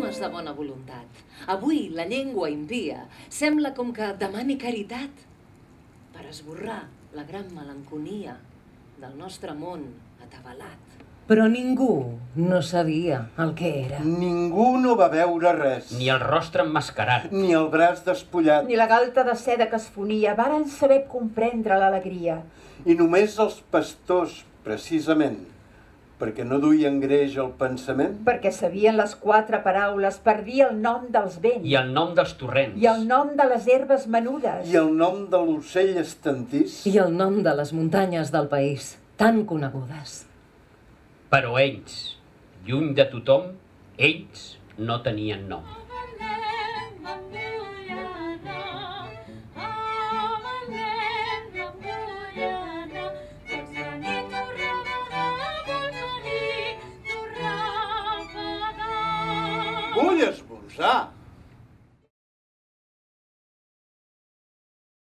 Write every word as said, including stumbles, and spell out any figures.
homes de bona voluntat. Avui la llengua impia sembla com que demani caritat per esborrar la gran melanconia del nostre món atabalat. Però ningú no sabia el que era. Ningú no va veure res. Ni el rostre emmascarat. Ni el braç despullat. Ni la galta de seda que es fonia varen saber comprendre l'alegria. I només els pastors, precisament, perquè no duien greix al pensament. Perquè sabien les quatre paraules per dir el nom dels vents. I el nom dels torrents. I el nom de les herbes menudes. I el nom de l'ocell estantís. I el nom de les muntanyes del país, tan conegudes. Però ells, lluny de tothom, ells no tenien nom. Vull esmorzar!